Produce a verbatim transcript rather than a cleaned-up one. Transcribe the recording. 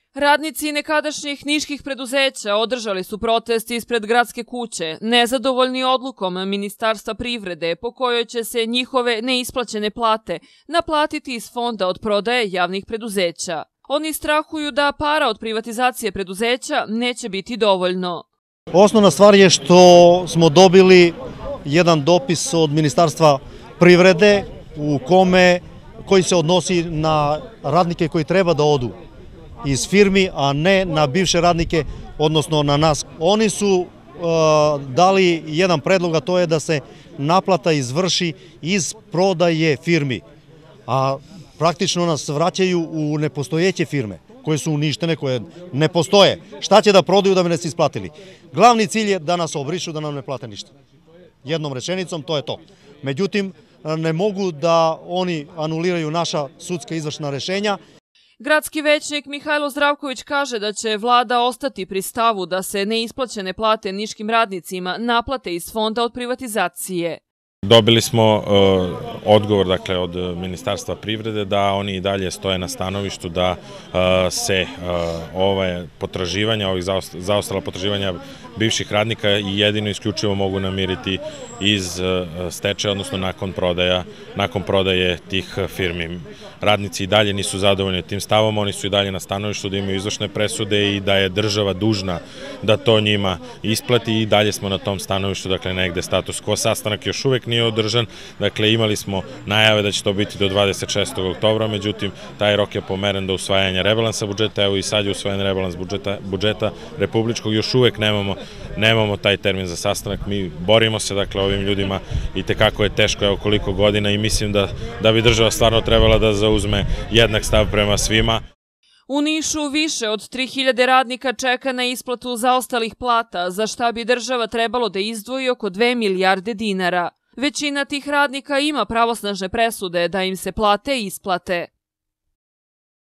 Radnici nekadašnjih niških preduzeća održali su protest ispred gradske kuće, nezadovoljni odlukom Ministarstva privrede po kojoj će se njihove neisplaćene plate naplatiti iz fonda od prodaje javnih preduzeća. Oni strahuju da para od privatizacije preduzeća neće biti dovoljno. Osnovna stvar je što smo dobili jedan dopis od Ministarstva privrede u kome, koji se odnosi na radnike koji treba da odu iz firmi, a ne na bivše radnike, odnosno na nas. Oni su uh, dali jedan predlog, a to je da se naplata izvrši iz prodaje firmi, a praktično nas vraćaju u nepostojeće firme, koje su uništene, koje ne postoje. Šta će da prodaju da bi nas isplatili? Glavni cilj je da nas obrišu, da nam ne plate ništa. Jednom rečenicom, to je to. Međutim, ne mogu da oni anuliraju naša sudska izvršna rešenja. Gradski većnik Mihajlo Zdravković kaže da će vlada ostati pri stavu da se neisplaćene plate niškim radnicima naplate iz fonda od privatizacije. Dobili smo uh, odgovor dakle, od Ministarstva privrede da oni i dalje stoje na stanovištu da uh, se uh, ove potraživanja, ovih zaostala potraživanja bivših radnika i jedino isključivo mogu namiriti iz uh, stečaja, odnosno nakon prodaja, nakon prodaje tih firmi. Radnici i dalje nisu zadovoljni tim stavom, oni su i dalje na stanovištu da imaju izvršne presude i da je država dužna da to njima isplati i dalje smo na tom stanovištu, dakle negde status quo. Sastanak još uvek nije održan, dakle imali smo najave da će to biti do dvadeset šestog oktobra, međutim taj rok je pomeren do usvajanja rebalansa budžeta, evo i sad je usvojen rebalans budžeta, budžeta republičkog, još uvek nemamo, nemamo taj termin za sastanak, mi borimo se dakle ovim ljudima i tekako je teško, evo koliko godina i mislim da, da bi država stvarno trebala da zauzme jednak stav prema svima. U Nišu više od tri hiljade radnika čeka na isplatu zaostalih plata, za šta bi država trebalo da izdvoji oko dve milijarde dinara. Većina tih radnika ima pravosnažne presude da im se plate isplate.